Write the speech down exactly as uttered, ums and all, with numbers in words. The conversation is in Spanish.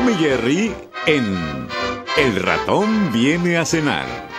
Tom y Jerry en El ratón viene a cenar.